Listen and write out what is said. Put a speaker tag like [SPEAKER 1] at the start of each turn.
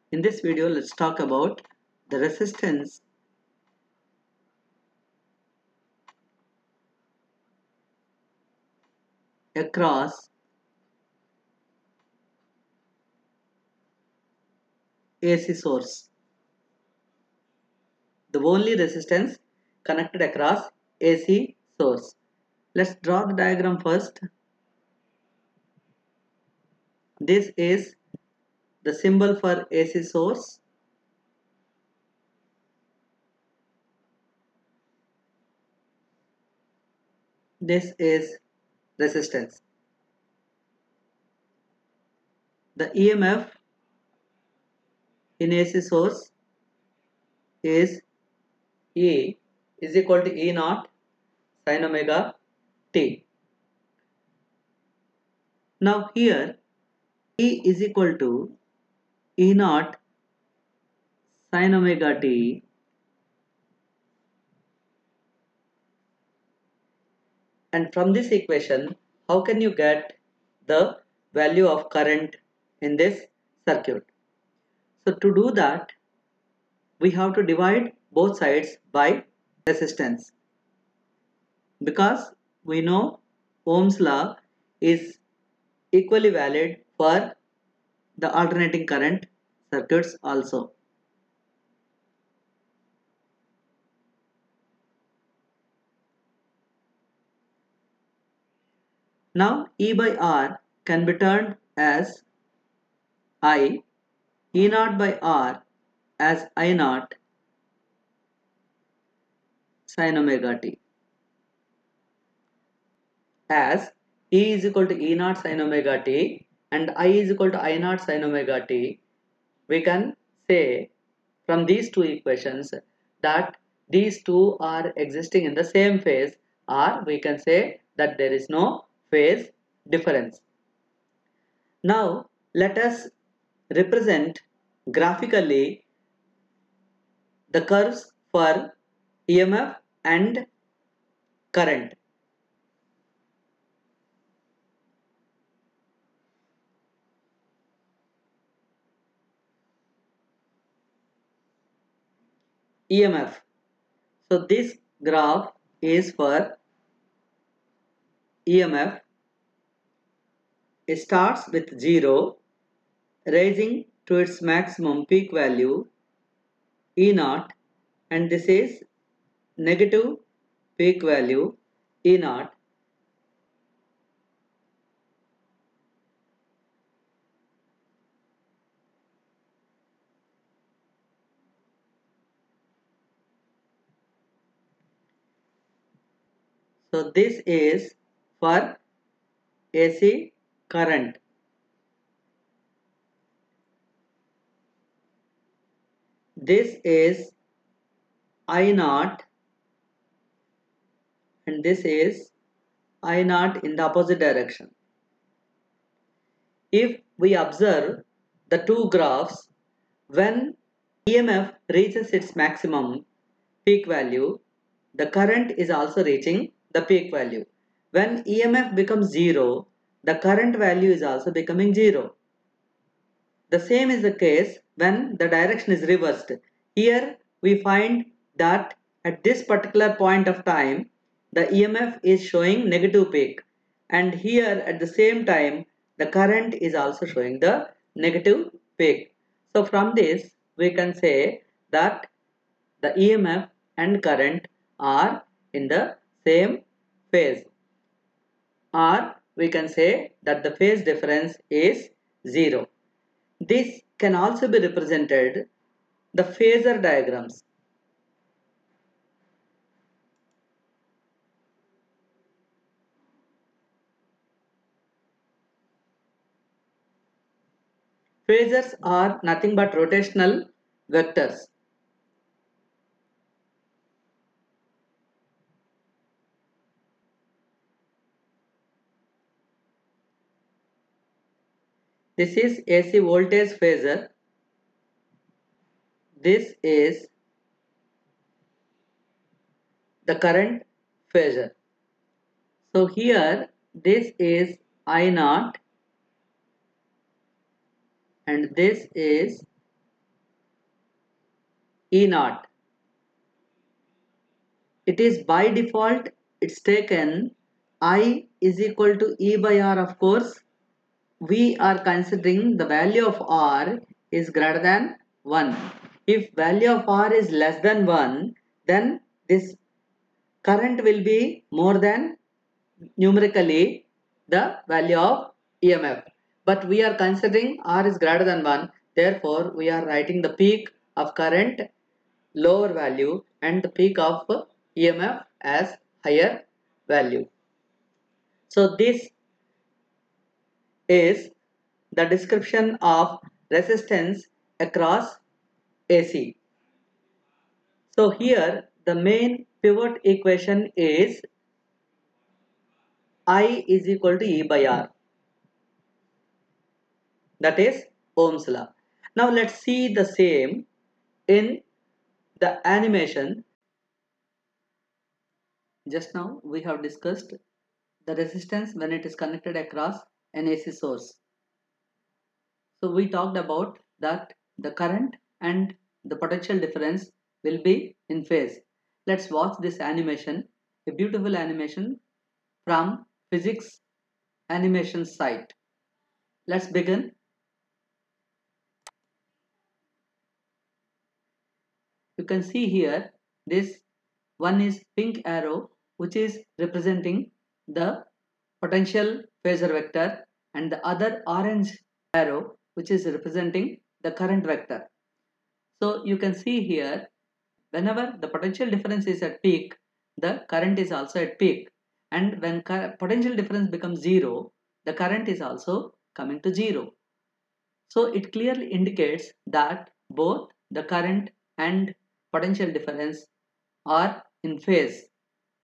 [SPEAKER 1] In this video, let's talk about the resistance across AC source. The only resistance connected across AC source. Let's draw the diagram first. This is the symbol for AC source. This is resistance. The EMF in AC source is E is equal to E naught sin omega t. Now here E is equal to E naught sin omega t, and from this equation how can you get the value of current in this circuit? So to do that, we have to divide both sides by resistance, because we know Ohm's law is equally valid for the alternating current circuits also. Now E by R can be turned as I, E naught by R as I naught sin omega t, as E is equal to E naught sin omega t and I is equal to I naught sin omega t. We can say from these two equations that these two are existing in the same phase, or we can say that there is no phase difference. Now let us represent graphically the curves for EMF and current. EMF. So this graph is for EMF. It starts with 0, rising to its maximum peak value E naught, and this is negative peak value E naught. So this is for AC current. This is I naught and this is I naught in the opposite direction. If we observe the two graphs, when EMF reaches its maximum peak value, the current is also reaching the peak value. When EMF becomes 0, the current value is also becoming 0. The same is the case when the direction is reversed. Here we find that at this particular point of time, the EMF is showing negative peak, and here at the same time the current is also showing the negative peak. So from this we can say that the EMF and current are in the same phase, or we can say that the phase difference is 0. This can also be represented the phasor diagrams. Phasors are nothing but rotational vectors. This is AC voltage phasor. This is the current phasor. So here this is I naught and this is E naught. It is by default, it's taken I is equal to E by R. Of course, we are considering the value of R is greater than 1. If value of R is less than 1, then this current will be more than numerically the value of EMF. But we are considering R is greater than 1. Therefore, we are writing the peak of current lower value and the peak of EMF as higher value. So this is the description of resistance across AC. So here the main pivot equation is I is equal to E by R. That is Ohm's law. Now let's see the same in the animation. Just now we have discussed the resistance when it is connected across an AC source. So we talked about that the current and the potential difference will be in phase. Let's watch this animation, a beautiful animation from physics animation site. Let's begin. You can see here this one is pink arrow which is representing the potential phasor vector and the other orange arrow which is representing the current vector. So you can see here whenever the potential difference is at peak, the current is also at peak, and when potential difference becomes zero, the current is also coming to zero. So it clearly indicates that both the current and potential difference are in phase.